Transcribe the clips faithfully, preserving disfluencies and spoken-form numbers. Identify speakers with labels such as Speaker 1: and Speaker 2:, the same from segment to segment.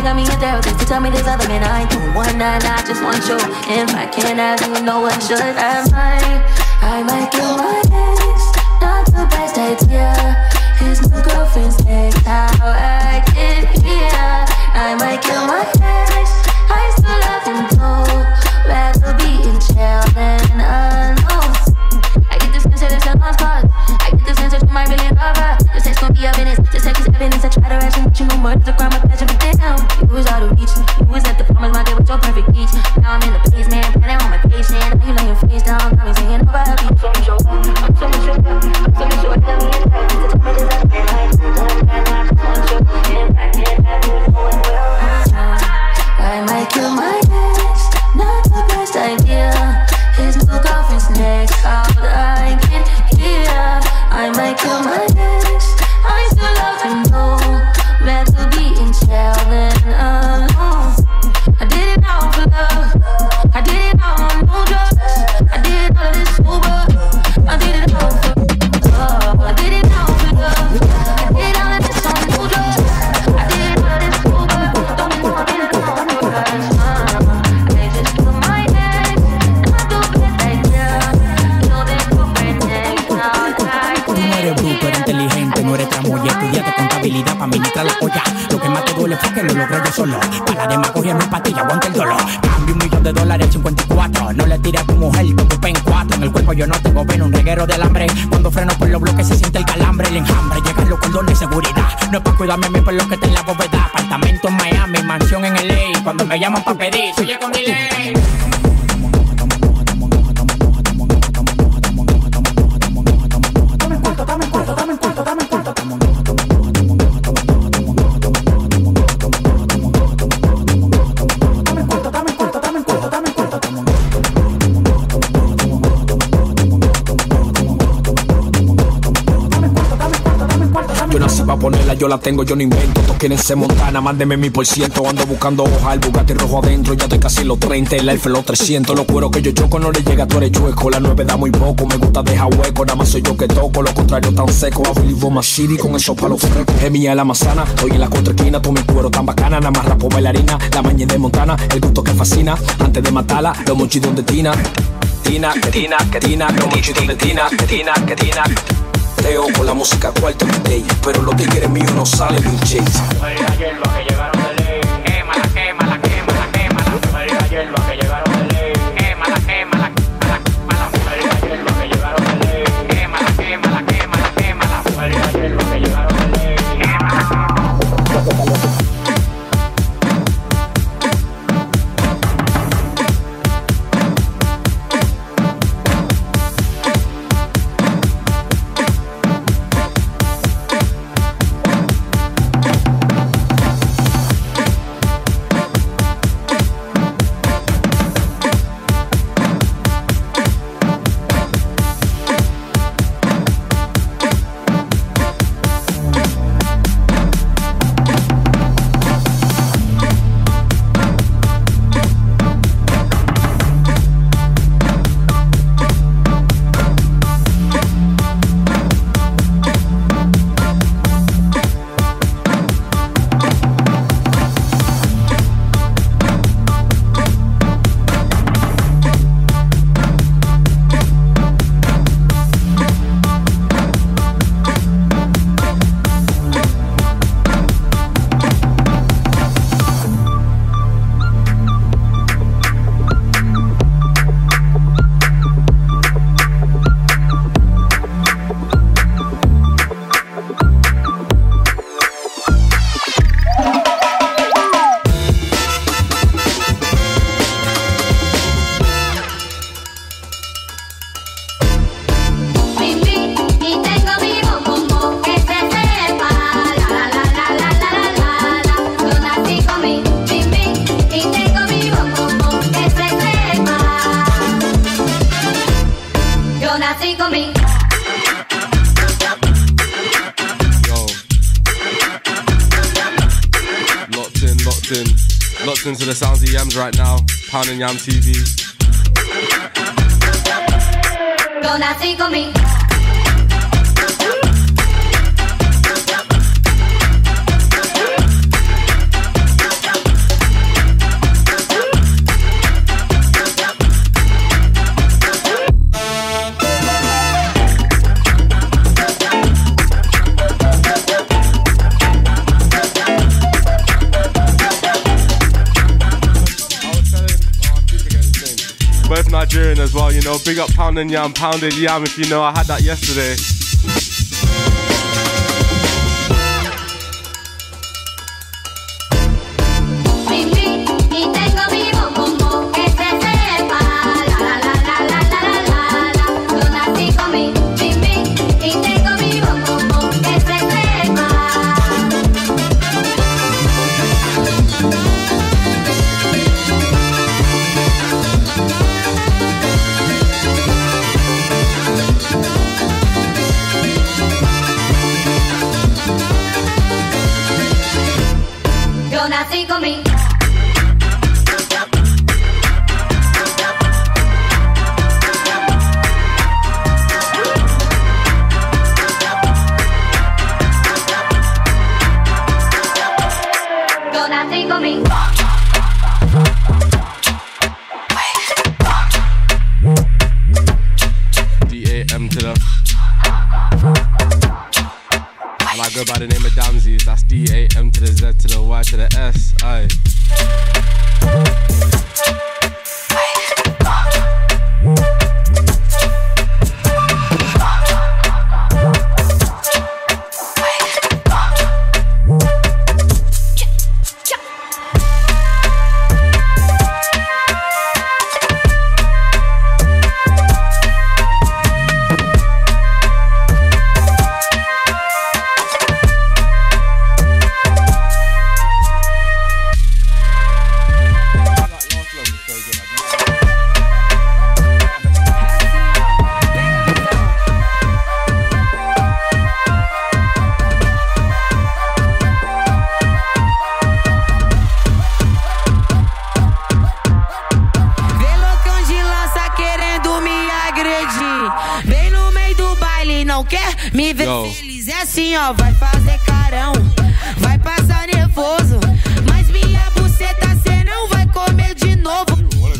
Speaker 1: they got me in therapy to tell me this other man I ain't doing one night, I just want you. If I can't have you, know what should I might, I might kill my ex. Not the best idea. His new girlfriend's next, how I get here. I might kill my ex. I still love him though. Rather be in jail than alone. I get this message that's on cause. I get this message from my really lover. This text gon' be evidence. This text is evidence. I try to ration with you, no murder, the crime, a passion, but damn. You was out of reach. You was at the farmer's market with your perfect peach. Now I'm in the basement, planning on my patient. Now you laying face down, got me singing over a beat. I'm so sure, I'm so sure, I'm so sure that we is back. To tell me this other man I ain't doing one night, I just want you. If I can't have you, know it well. I might kill my ex. Not the best idea. His new girlfriend's next, how would I get here? I might kill my ex. I still love him though. Rather be in jail than alone. I did it all for love. I did it all on no drugs. I did all of this sober. I did it all for love. I did it all for love. I did all of this on no drugs. I did all of this sober. Don't be talking about no drugs. I just killed my ex. Not the best idea. Killed his girlfriend next. Now I
Speaker 2: Tú no eres bruto, eres inteligente, no eres tramoya. Estudiaste contabilidad para administrar la olla. Lo que más te duele fue que lo logré yo solo. Para la demagogia no es pastilla, aguanta el dolor. Cambio un millón de dólares en cincuenta y cuatro. No le tires a tu mujer, te ocupé en cuatro. En el cuerpo yo no tengo pena, un reguero de alambre. Cuando freno por los bloques se siente el calambre, el enjambre. Llegan los cordones de seguridad. No es para cuidarme a mí por lo que está en la bóveda. Apartamento en Miami, mansión en L A. Cuando me llaman pa' pedir, soy con delay.
Speaker 3: Ponerla, yo la tengo, yo no invento. Todos quieren ser Montana, mándeme mi por ciento. Ando buscando hoja, el Bugatti rojo adentro. Ya estoy casi en los treinta, el Alfa en los trescientos. Los cueros que yo choco no le llega, tú eres chueco. La nueve da muy poco, me gusta dejar hueco. Nada más soy yo que toco, lo contrario tan seco. I believe on my city con esos palos frescos. Es mía la manzana, estoy en la contraesquina. Todo mi cuero tan bacana, nada más rapo bailarina. La maña de Montana, el gusto que fascina. Antes de matarla, los mochitos de Tina. Tina, que Tina, que Tina, los mochitos de Tina, que Tina, que Tina. Leo con la música cuarto en day, pero los tigres míos no salen de chase.
Speaker 4: María hierba que llegaron de ley. Quémala, quémala, quémala, quémala. María hierba que llegaron de ley. Quémala, quémala, quémala. María hierba que llegaron de ley. Quémala, quémala, quémala, quémala. María hierba que llegaron de ley. Quémala, quémala.
Speaker 5: Locked into the sounds of Yemz right now, pounding Yam T V.
Speaker 1: Don't nací conmigo.
Speaker 5: Nigerian as well, you know. Big up Pound and Yam, Pounded Yam, if you know. I had that yesterday. Go by the name of Damzys, that's D A M to the Z to the Y to the S, aye.
Speaker 6: Me ver feliz é assim, ó, vai fazer carão, vai passar nervoso, mas minha buceta cê não vai comer de novo.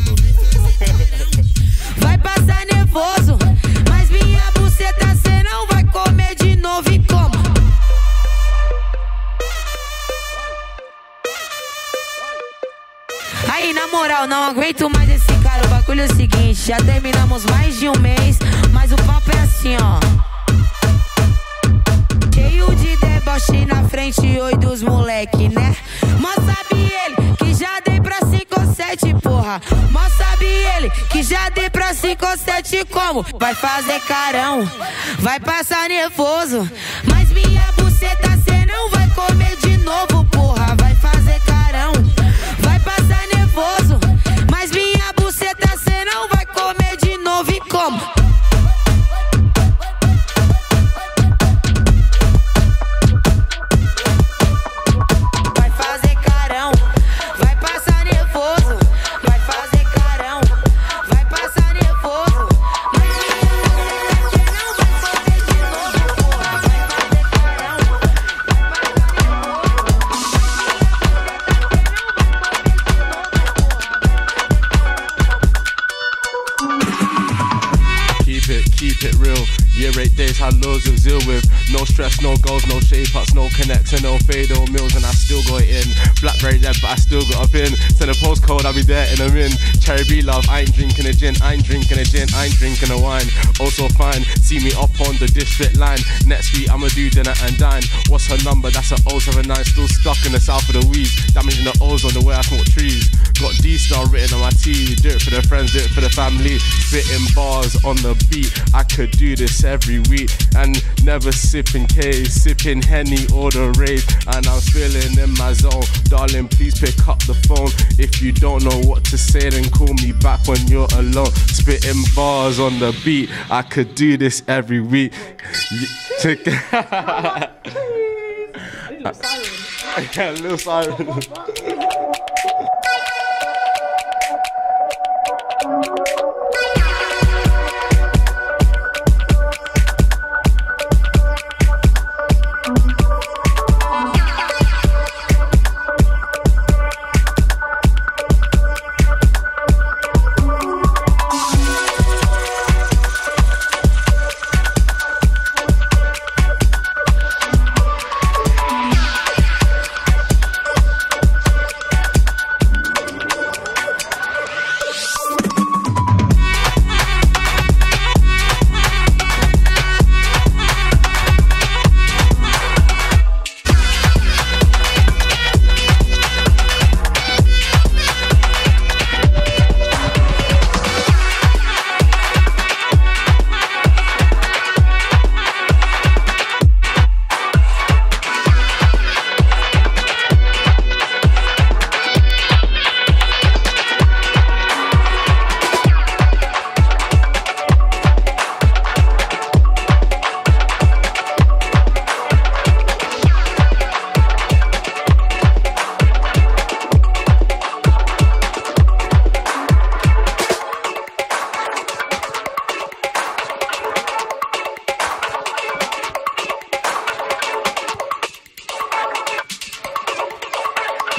Speaker 6: Vai passar nervoso, mas minha buceta cê não vai comer de novo. E como? Aí, na moral, não aguento mais esse cara. O bagulho é o seguinte, já terminamos mais de um mês, mas o papo é assim, ó. Cheio de deboche na frente, oi dos moleque, né? Mas sabe ele que já dei pra cinco ou sete, porra. Mas sabe ele que já dei pra cinco ou sete como? Vai fazer carão, vai passar nervoso, mas minha buceta cê não vai comer de novo, porra. Vai fazer carão, vai passar nervoso, mas minha buceta cê não vai comer de novo. E como?
Speaker 5: Eight days had loads of zeal with no stress, no goals, no shape ups, no connects and no fade or meals, and I still got it in. Blackberry dead, but I still got a pin. Send a postcode, I'll be there in a min. Cherry B love, I ain't drinking a gin, I ain't drinking a gin, I ain't drinking a wine. Also fine, see me up on the district line. Next week I'ma do dinner and dine. What's her number? That's an oh seven nine. Still stuck in the south of the weeds, damaging the ozone the way I smoke trees. Got D-star written on my tee. Do it for the friends, do it for the family. Spitting bars on the beat. I could do this every week and never sipping K, sipping Henny or the rave, and I'm feeling in my zone. Darling, please pick up the phone. If you don't know what to say, then call me back when you're alone. Spitting bars on the beat. I could do this every week. A little siren.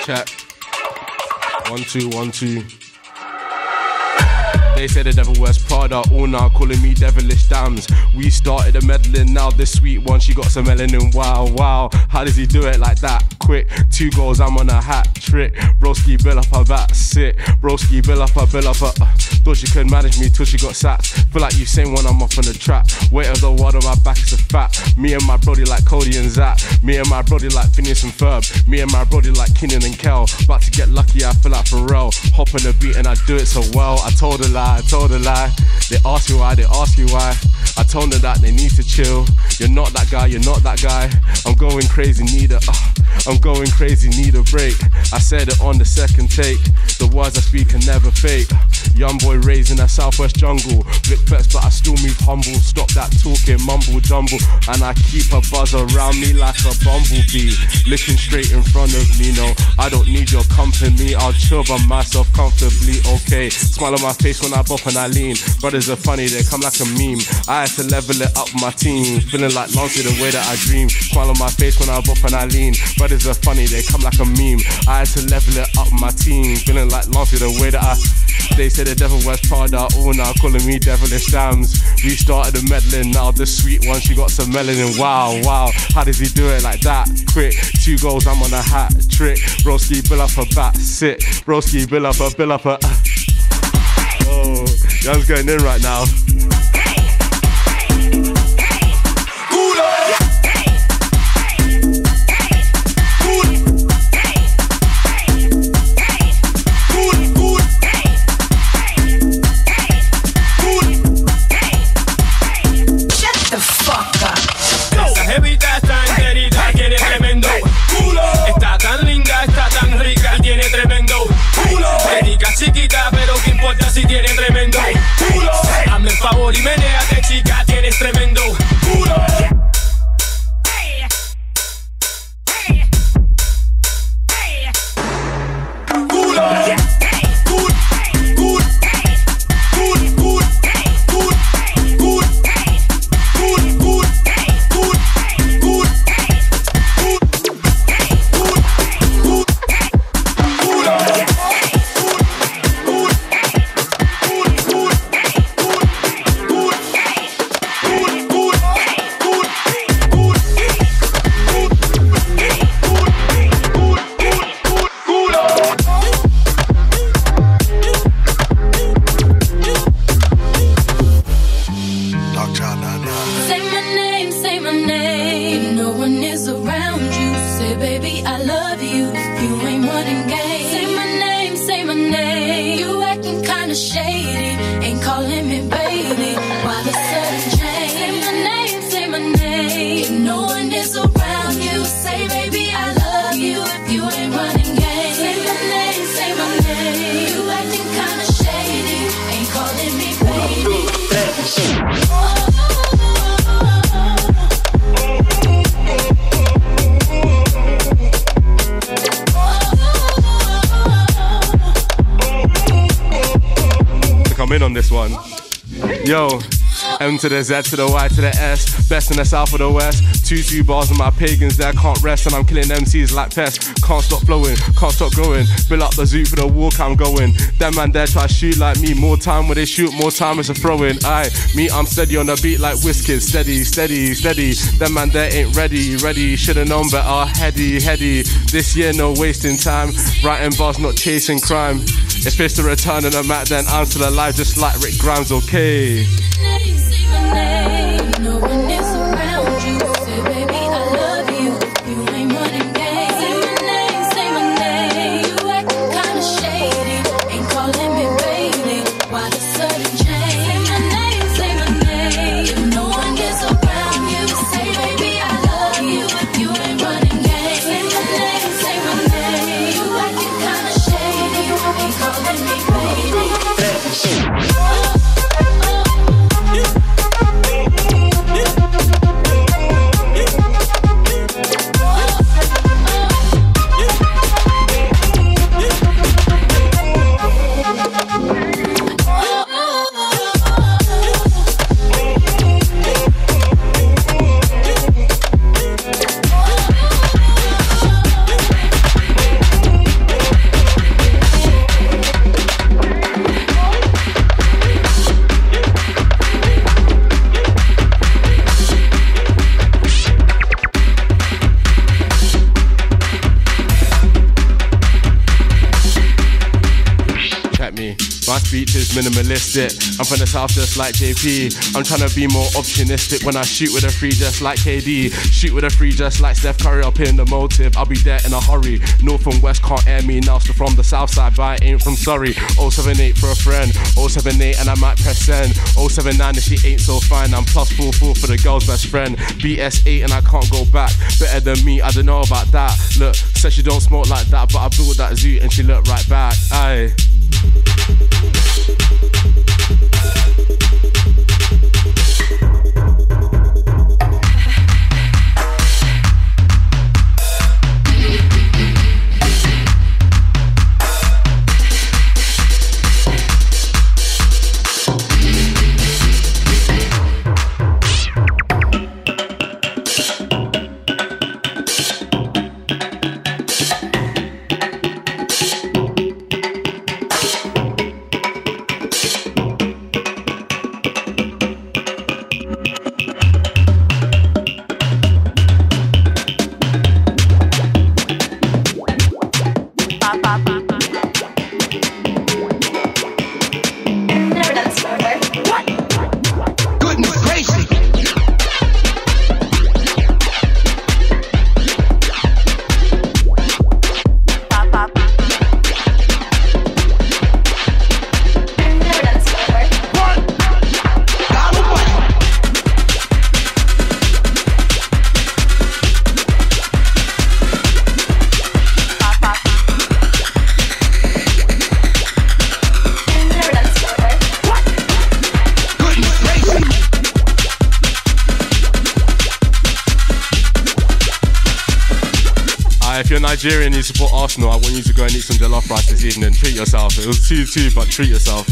Speaker 5: Check. One, two, one, two. They say the devil wears Prada, all now calling me devilish dams. We started a meddling, now this sweet one, she got some melanin. Wow, wow, how does he do it like that? Quick, two goals, I'm on a hat trick. Broski, bill up her back, sit. Broski, bill up her, bill up her. Uh, thought she could manage me till she got sacked. Feel like you same when I'm off on the trap. Weight of the world on my back is a fat. Me and my brody like Cody and Zach. Me and my brody like Phineas and Ferb. Me and my brody like Keenan and Kel. About to get lucky, I feel like Pharrell. Hop on the beat and I do it so well. I told her lie, I told her lie. They ask you why, they ask you why. I told her that they need to chill. You're not that guy, you're not that guy. I'm going crazy, need a uh, I'm going crazy, need a break. I said it on the second take. The words I speak can never fake. Young boy raised in a southwest jungle. Bit flex but I still move humble. Stop that talking, mumble jumble. And I keep a buzz around me like a bumblebee. Looking straight in front of me, no, I don't need your company. I'll chill by myself comfortably, okay. Smile on my face when I bop and I lean. Brothers are funny, they come like a meme. I had to level it up my team. Feeling like Lancy the way that I dream. Smile on my face when I bop and I lean. Brothers are funny, they come like a meme. I had to level it up my team. Feeling like Lancy the way that I... They say the devil wears Prada, all now calling me devilish dams. We started a meddling, now the sweet one, she got some melanin. Wow, wow, how does he do it like that? Quick, two goals, I'm on a hat trick. Broski, bill up her back, sit. Broski, bill up her, bill up her. Oh, Yemz going in right now.
Speaker 7: Chiquita, pero qué importa si tiene tremendo culo. Hazme el favor y menéate, chica, tienes tremendo culo.
Speaker 5: On this one, yo, M to the Z to the Y to the S, best in the south or the west. Two two bars on my pagans there, can't rest, and I'm killing M Cs like pests. Can't stop flowing, can't stop growing. Build up the zoo for the walk I'm going. Them man there try to shoot like me. More time when they shoot, more time is a throw-in. Aye, me I'm steady on the beat like Wizkid. Steady, steady, steady. Them man there ain't ready, ready. Should've known better, heady, heady. This year no wasting time. Writing bars, not chasing crime. If it's the return of the Mac, then I'm still alive just like Rick Grimes, okay.
Speaker 1: No one is around you. Say, baby, I love you. You ain't running game. Say my name, say my name. You acting kinda shady. Ain't calling me baby. Why the sudden change? Say my name, say my name. If no one is around you, say, baby, I love you. You ain't running game. Say my name, say my name. You acting kinda shady. Ain't calling me baby.
Speaker 5: speech is minimalistic. I'm from the south just like J P. I'm trying to be more optimistic when I shoot with a three just like K D. Shoot with a three just like Steph Curry up in the motive. I'll be there in a hurry. North and west can't air me now, so from the south side, but I ain't from Surrey. oh seven eight for a friend, oh seven eight and I might press send. oh seven nine if she ain't so fine, I'm plus four four for the girl's best friend. B S eight and I can't go back. Better than me, I don't know about that. Look, said she don't smoke like that, but I built that zoo and she looked right back. Aye. Nigerian, you support Arsenal. I want you to go and eat some jollof rice this evening. Treat yourself. It was two two, but treat yourself.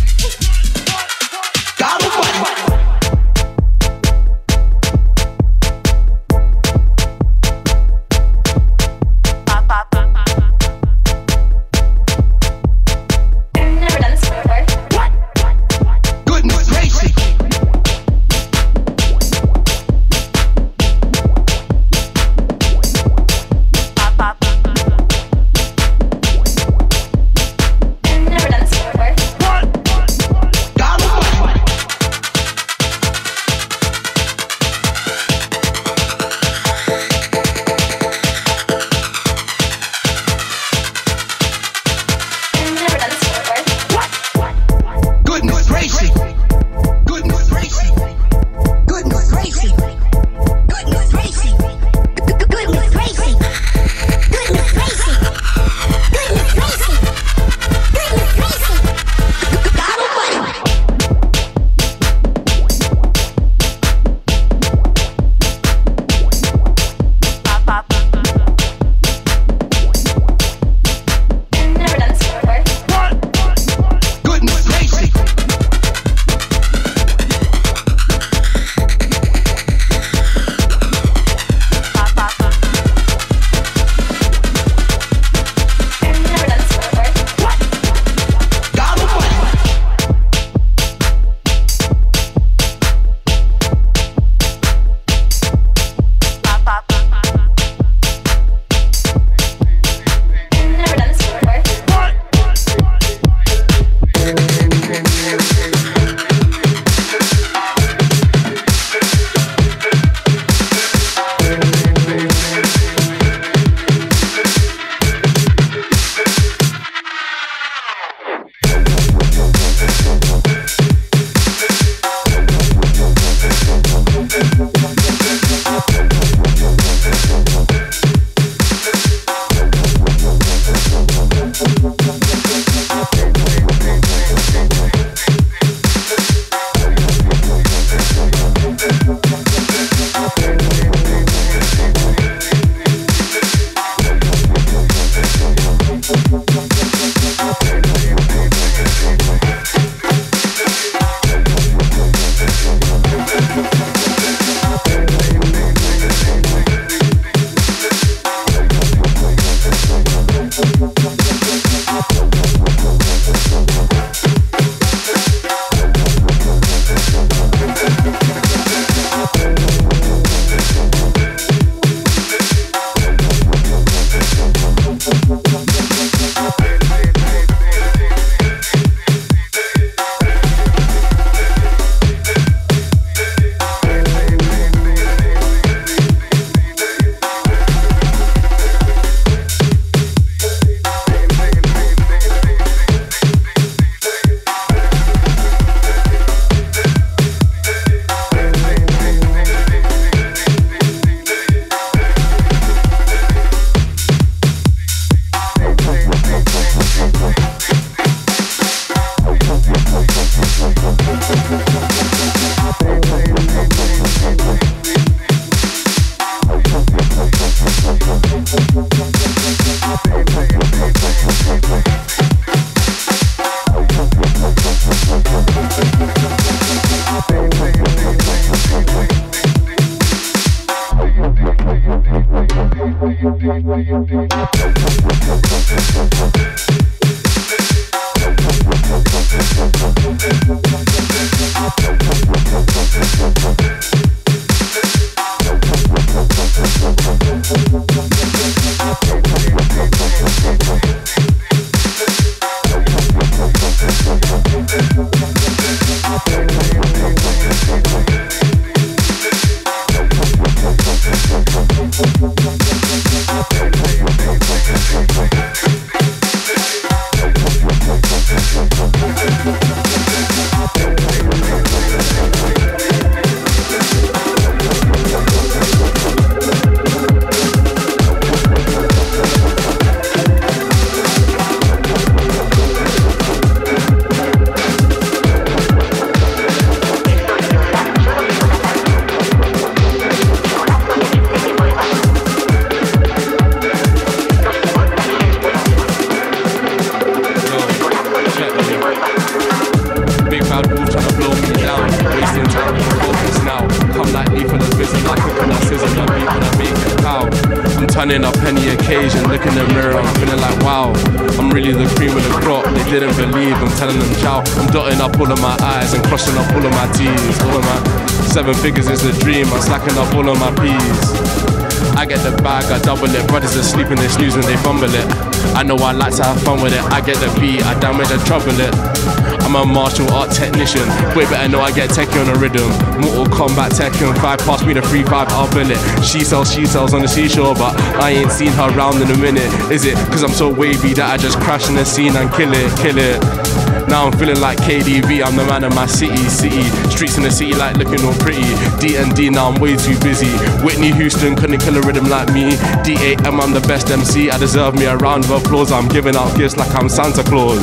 Speaker 5: occasion, look in the mirror, I'm feeling like wow, I'm really the cream of the crop. They didn't believe, I'm telling them ciao. I'm dotting up all of my I's and crossing up all of my T's. All of my seven figures is the dream, I'm slacking up all of my P's. I get the bag, I double it. Brothers are sleeping, they snooze when they fumble it. I know I like to have fun with it. I get the beat, I damage and trouble it. I'm a martial art technician. Way better know I get techie on a rhythm. Mortal Kombat Tekken five, pass me the free five, I'll bill it. She sells, she sells on the seashore, but I ain't seen her round in a minute. Is it cause I'm so wavy that I just crash in the scene and kill it, kill it? Now I'm feeling like K D V, I'm the man of my city, city. Streets in the city like looking all pretty. D and D, now I'm way too busy. Whitney Houston couldn't kill a rhythm like me. D A M, I'm the best M C, I deserve me a round of applause. I'm giving out gifts like I'm Santa Claus.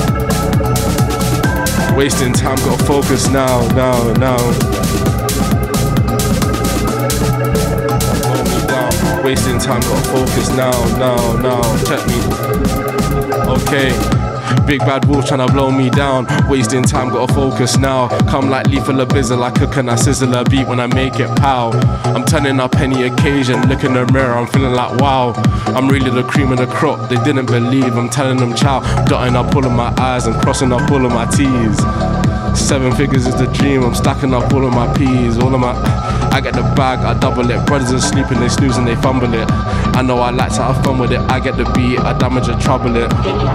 Speaker 5: Wasting time, gotta focus now, now, now. Hold me down. Wasting time, gotta focus now, now, now. Check me. Okay. Big bad wolf tryna blow me down. Wasting time, gotta focus now. Come like lethal abyssal, like cook and I sizzle a beat when I make it pow. I'm turning up any occasion, look in the mirror, I'm feeling like wow, I'm really the cream of the crop. They didn't believe, I'm telling them ciao. Dotting up all of my I's and crossing up all of my T's. Seven figures is the dream, I'm stacking up all of my P's. All of my, I get the bag, I double it. Brothers are sleeping, they snooze and they fumble it. I know I like to have fun with it. I get the beat, I damage and trouble it.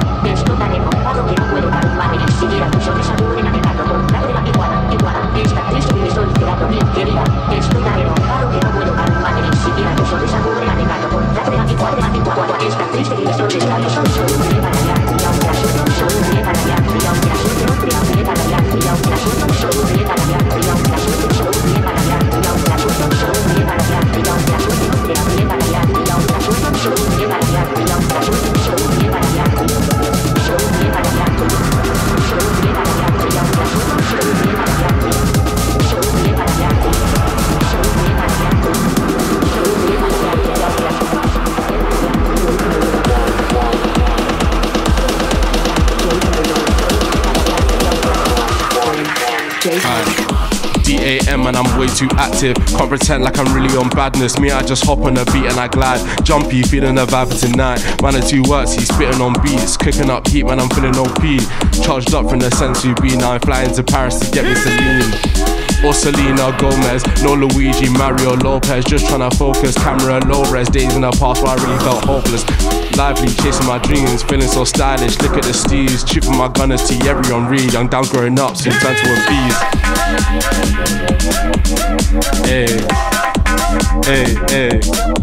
Speaker 5: D A M and I'm way too active. Can't pretend like I'm really on badness. Me, I just hop on a beat and I glide. Jumpy, feeling the vibe tonight. Man of two works, he's spitting on beats. Cooking up heat, man, I'm feeling O P. Charged up from the sensory B. Now I'm flying to Paris to get me Celine. Or Selena Gomez, no Luigi, Mario Lopez. Just tryna focus, camera low res. Days in the past where I really felt hopeless. Lively, chasing my dreams, feeling so stylish. Look at the steez, chipping my gunners to everyone read. Young down growing up, soon turn to a beast. Hey, hey, hey.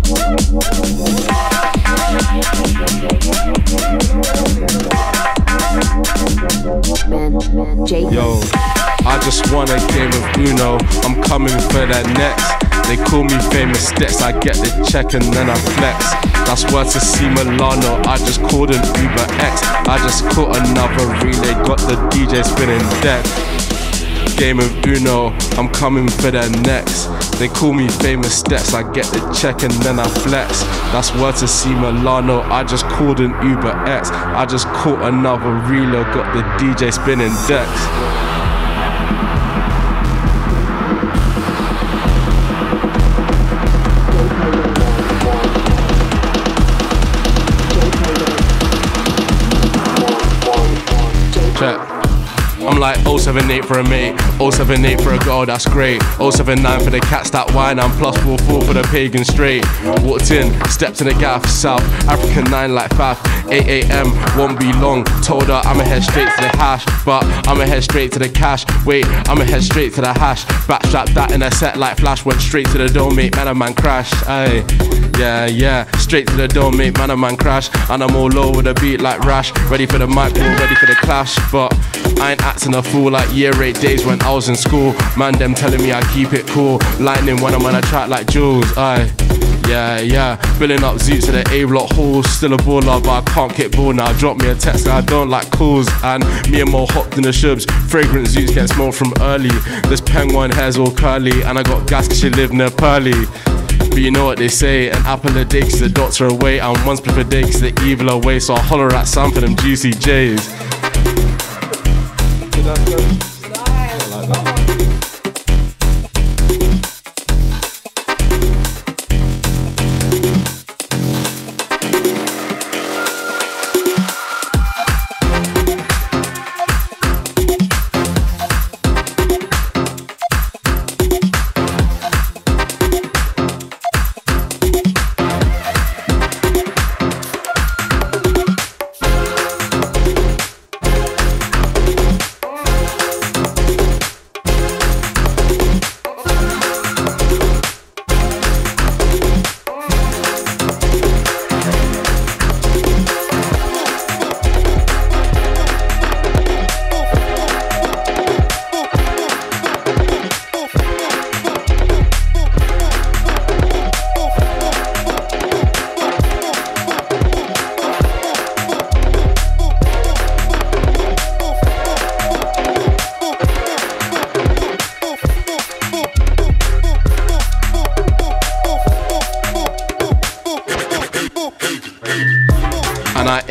Speaker 5: Yo, I just won a game of Uno. I'm coming for that next. They call me famous steps. I get the check and then I flex. That's word to see Milano. I just called an Uber X. I just caught another relay. Got the D J spinning deck. Game of Uno, I'm coming for that next. They call me famous steps. I get the check and then I flex. That's word to see Milano. I just called an Uber X. I just caught another relay. Got the D J spinning decks. I'm like oh seven eight for a mate, oh seven eight for a girl, that's great. oh seven nine for the cats that whine, I'm plus four four for the pagan straight. Walked in, stepped in the gaff, South African nine like Faf. eight A M, won't be long. Told her I'ma head straight to the hash, but I'ma head straight to the cash. Wait, I'ma head straight to the hash. Backstrap that in a set like Flash. Went straight to the dome, mate, man a man crash. Aye, yeah, yeah, straight to the dome, mate, man a man crash. And I'm all over the beat like Rash. Ready for the mic, all ready for the clash. But I ain't acting a fool like year eight days when I was in school. Man, them telling me I keep it cool. Lightning when I'm on a track like Jules. Aye, yeah, yeah. Filling up zoots to the A-block halls. Still a baller, but I can't kick ball now. Drop me a text and I don't like calls. And me and Mo hopped in the shubs. Fragrant zoots get smoked from early. This penguin hair's all curly. And I got gas cause she live near Pearly. But you know what they say, an apple a day keeps the doctor away. And one split a day keeps the evil away. So I'll holler at Sam for them juicy J's.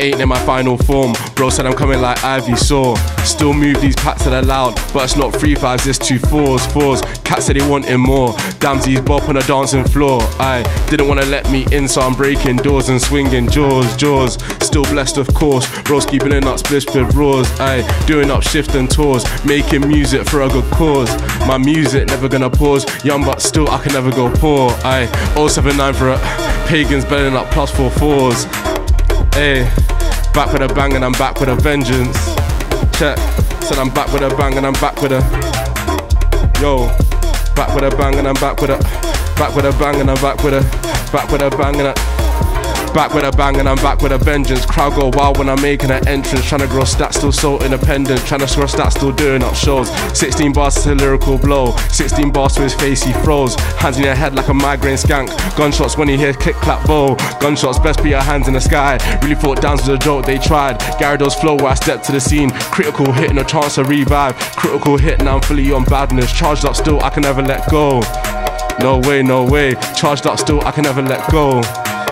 Speaker 5: ain't in my final form. Bro said I'm coming like Ivy Saw. Still move these packs that are loud, but it's not three fives, it's two fours, fours. Cats said they wanted more. Damzys bop on the dancing floor. I didn't wanna let me in, so I'm breaking doors and swinging jaws, jaws. Still blessed, of course. Bros keeping up splish with roars. I doing up shift and tours, making music for a good cause. My music never gonna pause. Young but still I can never go poor. I oh seven nine for a pagans belling up plus four fours. Hey, back with a bang and I'm back with a vengeance. Check, said I'm back with a bang and I'm back with a yo. Back with a bang and I'm back with a back with a bang and I'm back with a back with a bang and a back with a bang and I'm back with a vengeance. Crowd go wild when I'm making an entrance. Trying to grow stats, still so independent. Trying to score stats, still doing up shows. sixteen bars to a lyrical blow. sixteen bars to his face, he froze. Hands in your head like a migraine skank. Gunshots when you hear click clap bow. Gunshots, best put your hands in the sky. Really thought dance was a joke, they tried. Gyarados flow where I stepped to the scene. Critical hit and a chance to revive. Critical hit, now I'm fully on badness. Charged up still, I can never let go. No way, no way. Charged up still, I can never let go.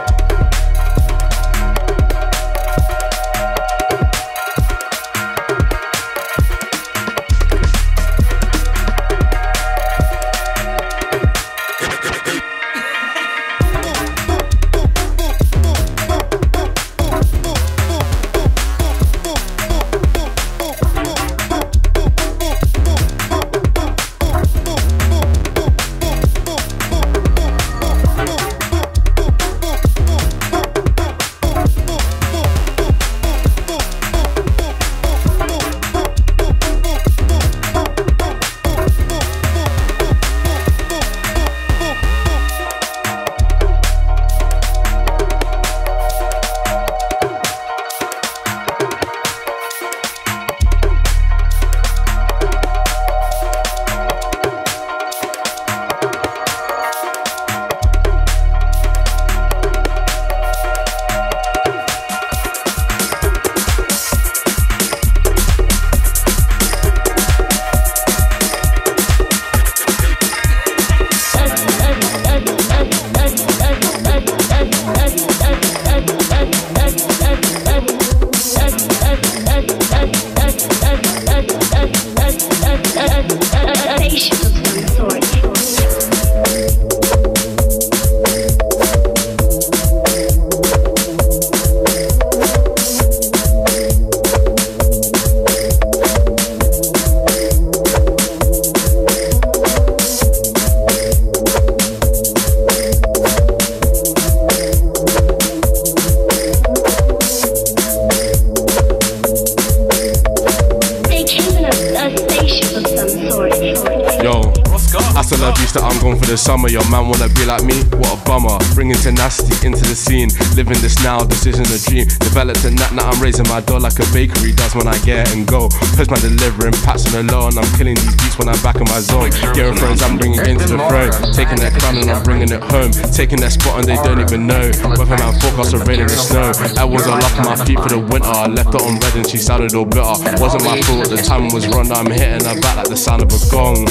Speaker 5: The summer, your man wanna be like me? What a bummer. Bringing tenacity into the scene. Living this now, this isn't a dream. Developed a knack, now I'm raising my door like a bakery does when I get and go. Push my delivering, pats on the low, and I'm killing these beats when I'm back in my zone. Getting friends, I'm bringing into the throne. Taking their crown and I'm bringing it home. Taking their spot and they don't even know. Whether man forecast or rain in the snow. I was all up on my feet for the winter. I left her on red and she sounded all bitter. Wasn't my fault at the time was run. Now I'm hitting her back like the sound of a gong.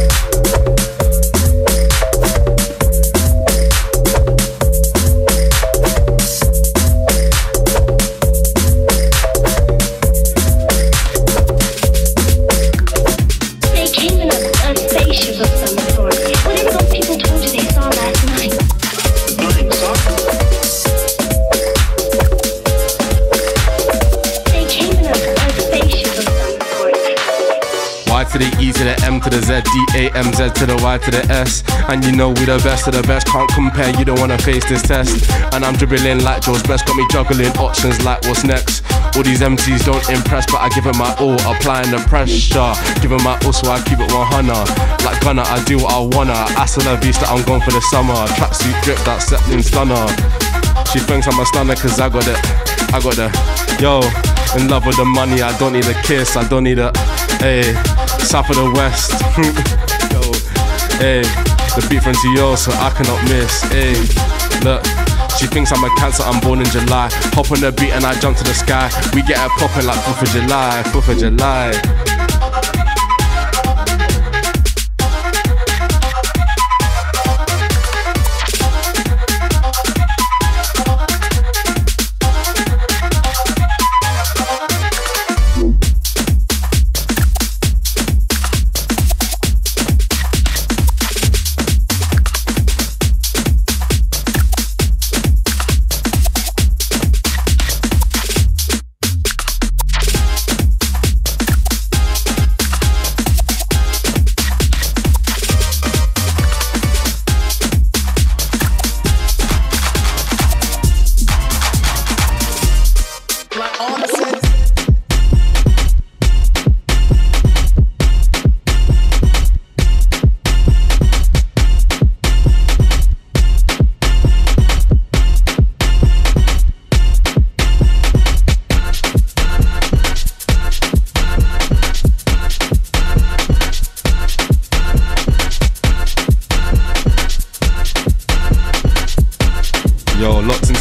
Speaker 5: To the E to the M to the Z, D A M Z to the Y to the S. And you know we the best of the best, can't compare, you don't wanna face this test. And I'm dribbling like Joe's best, got me juggling options like what's next. All these M Cs don't impress, but I give it my all, applying the pressure. Give it my all, so I keep it one hundred. Like Gunner, I do what I wanna. Hasta la vista, I'm gone for the summer. Tracksuit drip, that settling stunner. She thinks I'm a stunner cause I got it, I got the, yo. In love with the money, I don't need a kiss, I don't need a, hey. South of the West, yo, hey, the beat from T O, so I cannot miss, hey, look, she thinks I'm a Cancer, I'm born in July, hop on the beat and I jump to the sky, we get her popping like fourth of July, fourth of July.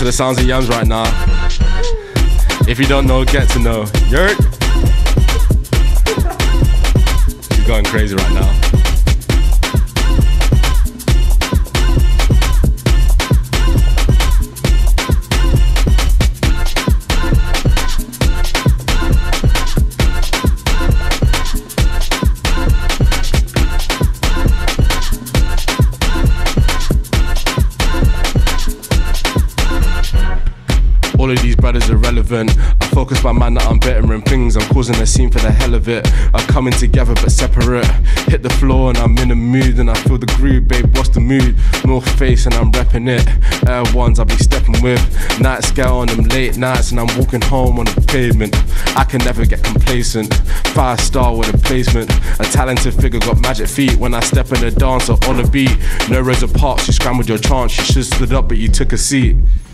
Speaker 5: the sounds of Yemz right now. If you don't know, get to know. Yurt. She's going crazy right now. All of these brothers are relevant. I focus my man that I'm bettering things. I'm causing a scene for the hell of it. I'm coming together but separate. Hit the floor and I'm in a mood and I feel the groove, babe. What's the mood? North Face and I'm repping it. Air ones I'll be stepping with. Night scale on them late nights and I'm walking home on the pavement. I can never get complacent. Five star with a placement. A talented figure got magic feet. When I step in the dance or on the beat. No Rosa Parks, you scrambled your chance. You should stood up but you took a seat.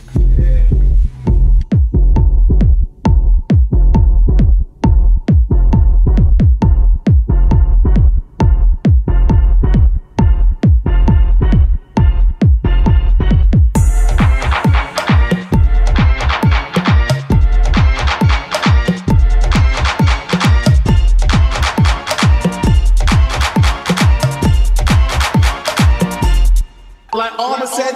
Speaker 8: Like all the sets.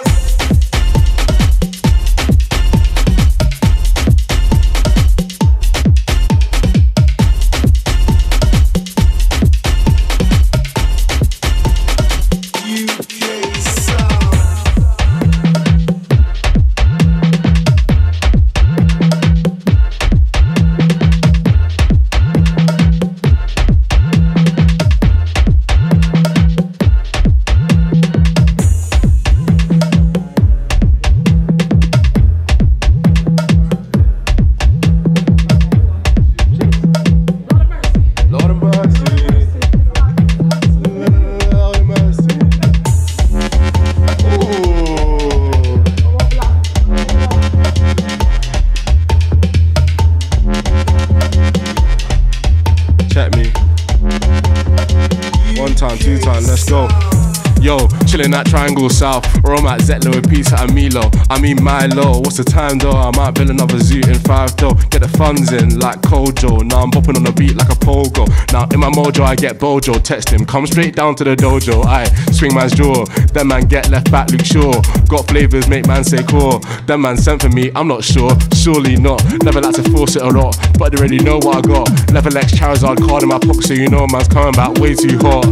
Speaker 5: Yo, chillin' at Triangle South, or I'm at Zetlo with Pizza and Milo. I mean Milo, what's the time though? I might build another zoo in five though. Get the funds in like Kojo. Now I'm bopping on the beat like a pogo. Now in my mojo I get Bojo. Text him, come straight down to the dojo. I swing man's jaw, then man get left back Luke Shaw. Got flavours, make man say core. Then man sent for me, I'm not sure, surely not. Never like to force it a lot, but they already know what I got. Level X Charizard card in my pocket, so you know man's coming back way too hot.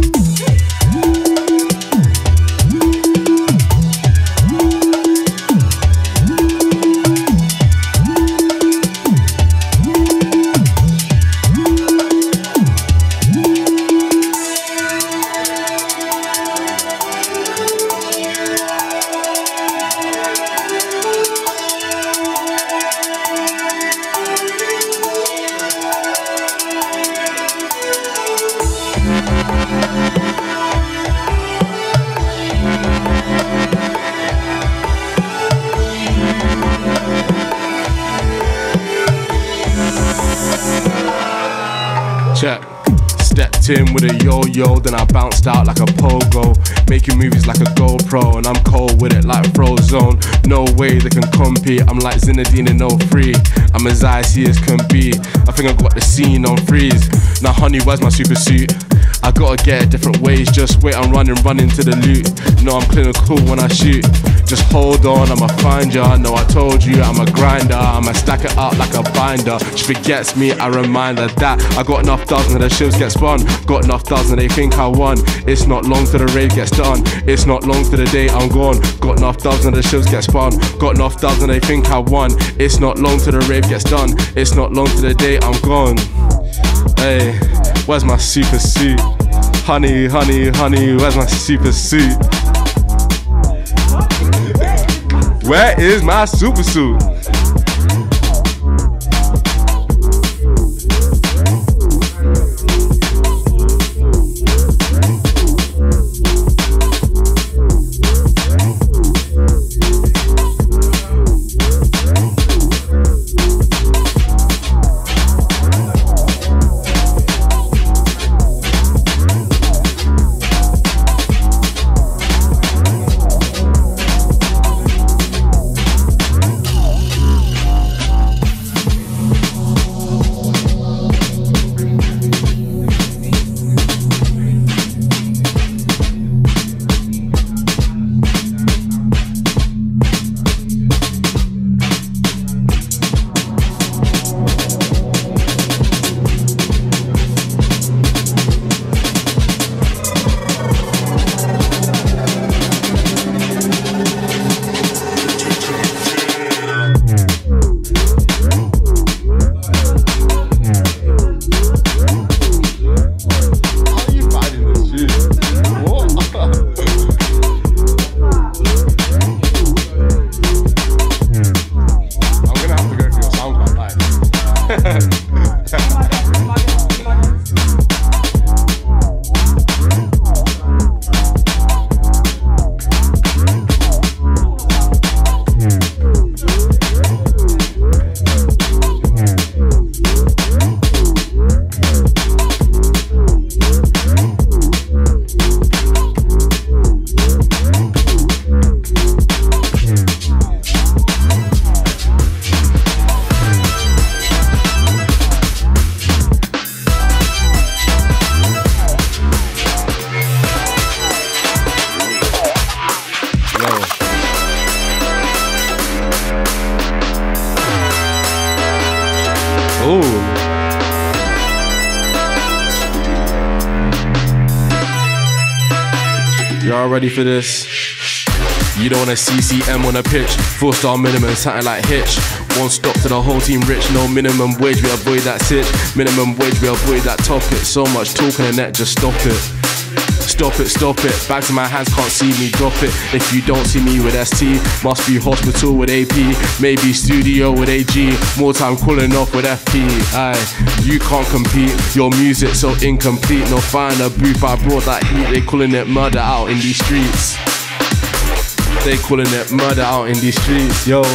Speaker 5: Check. Stepped in with a yo-yo, then I bounced out like a pogo. Making movies like a GoPro, and I'm cold with it like Frozone. No way they can compete, I'm like Zinedine in oh three. I'm as icy as can be, I think I got the scene on freeze. Now honey, where's my super suit? I gotta get it different ways, just wait, I'm running, running to the loot. No, I'm clinical when I shoot. Just hold on, I'ma find ya. No, I told you, I'm a grinder. I'ma stack it up like a binder. She forgets me, I remind her that I got enough dozen and the ships get spun. Got enough dozen and they think I won. It's not long till the raid gets done. It's not long till the day I'm gone. Got enough dozen and the ships get spun. Got enough dozen and they think I won. It's not long till the raid gets done. It's not long till the day I'm gone. Hey, where's my super suit? Honey, honey, honey, where's my super suit? Where is my super suit? Y'all ready for this? You don't want a C C M on a pitch, four star minimum, something like Hitch. One stop to the whole team rich, no minimum wage, we avoid that sitch. Minimum wage, we avoid that topic. So much talk on the net, just stop it. Stop it, stop it, bags in my hands, can't see me, drop it. If you don't see me with S T, must be hospital with A P, maybe studio with A G, more time calling off with F P. Aye, you can't compete, your music so incomplete. No find a booth, I brought that heat. They calling it murder out in these streets. They calling it murder out in these streets, yo.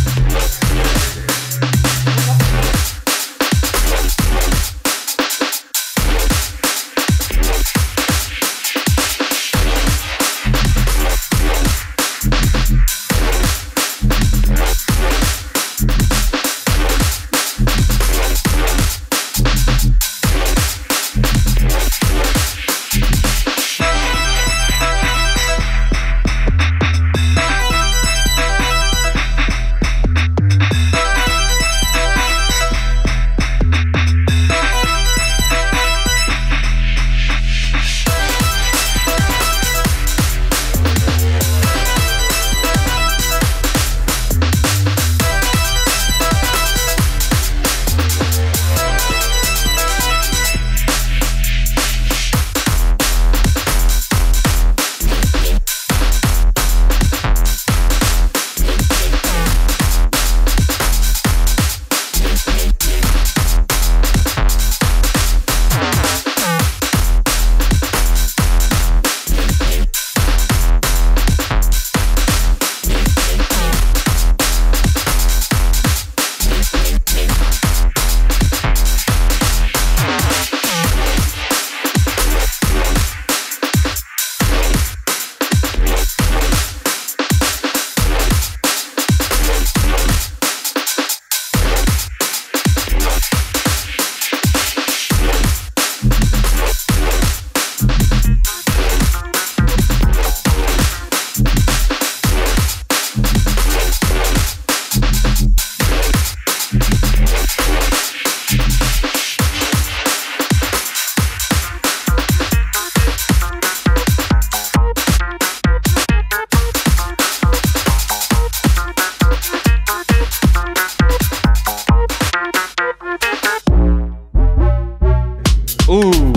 Speaker 5: Ooh,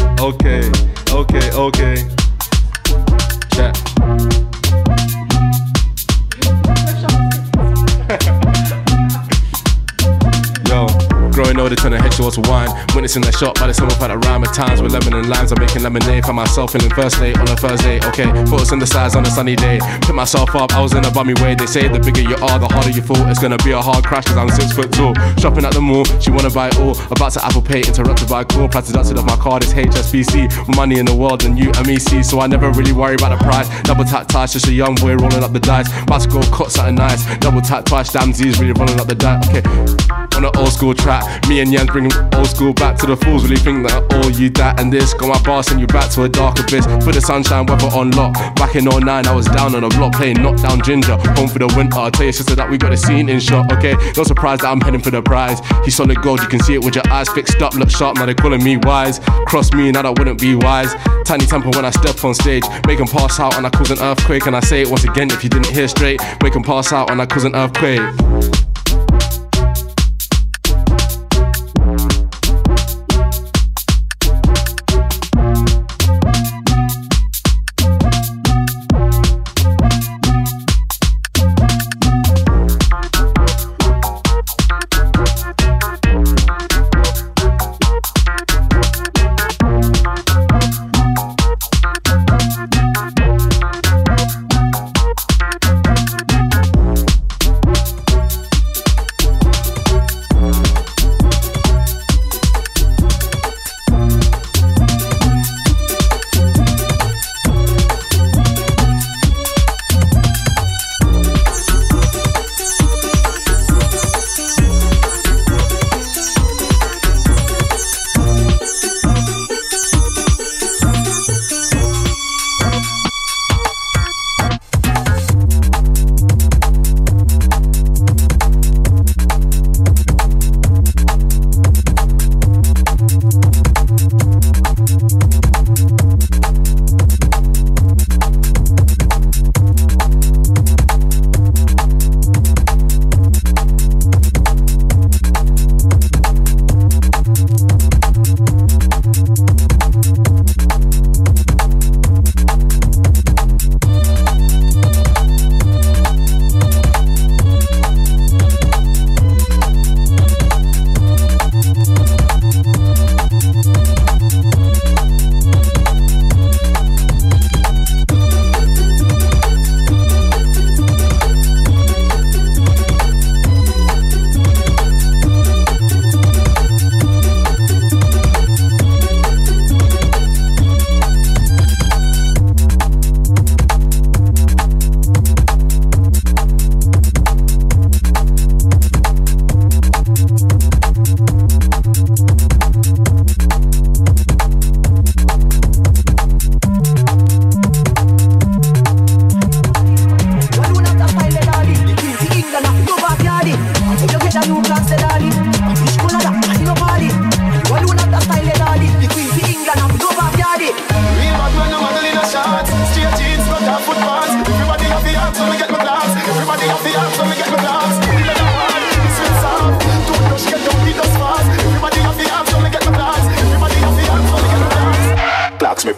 Speaker 5: okay, okay, okay. Check. Yo, growing older, trying to hit towards wine. Witnessing the shop by the summer part of rhyme at times with lemon and limes. I'm making lemonade for myself feeling first late on a Thursday. Okay, photos synthesized on a sunny day. Pick myself up, I was in a bummy way. They say the bigger you are, the harder you fall. It's gonna be a hard crash cause I'm six foot tall. Shopping at the mall, she wanna buy it all. About to Apple Pay, interrupted by a call. Price deducted off my card is H S B C. More money in the world than you and me see. So I never really worry about the price. Double tap twice, just a young boy rolling up the dice. About to go cut something nice. Double tap twice, Damzys really rolling up the dice. Okay, on an old school track, me and Yemz bringing old school back to the fools. Really think that all you that and this. Got my bar, send you back to a dark abyss. Put the sunshine weather on lock. Back in oh nine, I was down on a block playing knockdown ginger. Home for the winter, I'll tell your sister that we got the scene in shot. Okay, no surprise that I'm heading for the prize. He's solid gold, you can see it with your eyes fixed up, look sharp. Now they're calling me wise. Cross me, now that wouldn't be wise. Tiny temper when I step on stage. Make 'em pass out and I cause an earthquake. And I say it once again if you didn't hear straight. Make 'em pass out and I cause an earthquake.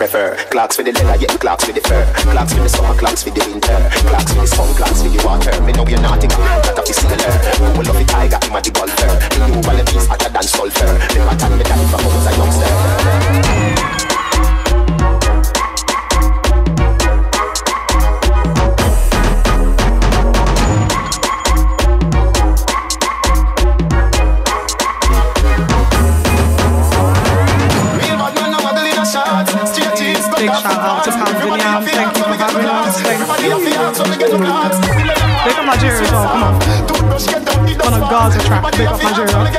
Speaker 9: prefer. Clocks for the leather, yeah, clocks for the fur. Clocks for the summer, clocks for the winter. Clocks for the sun, clocks for the water. Me know you're naughty, that of the sailor. Cool of the tiger, him a the golfer. Me know all the bees hotter than sulfur. Me pattern me daddy from when I was a youngster.
Speaker 10: Big shout out to Pound and Yam. Thank you for having us. Thank you. Big up Nigeria as well. Come on. On a Gaza track. Big up Nigeria.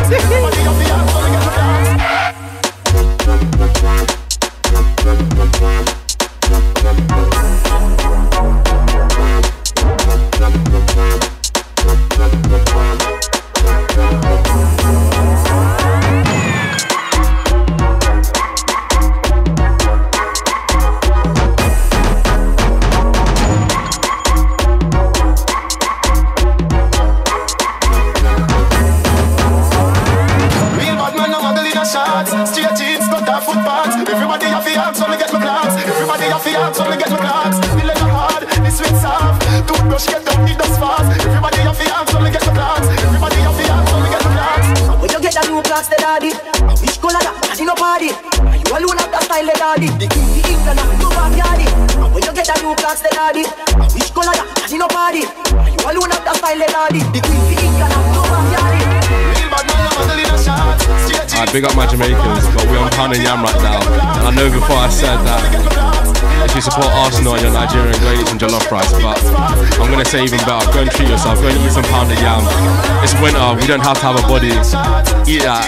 Speaker 5: Big up my Jamaicans, but we're on Pound and Yam right now. And I know before I said that if you support Arsenal and you're Nigerian, go eat some jollof rice. But I'm gonna say even better, go and treat yourself, go and eat some Pound and Yam. It's winter, we don't have to have a body. Eat that.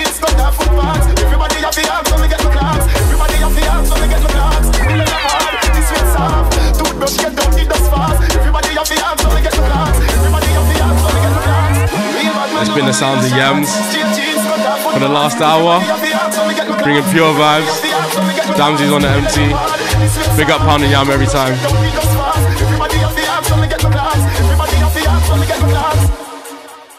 Speaker 5: It's been the sounds of Yemz for the last hour, bringing pure vibes. Damzys on the M T. Big up Pound and Yam every time.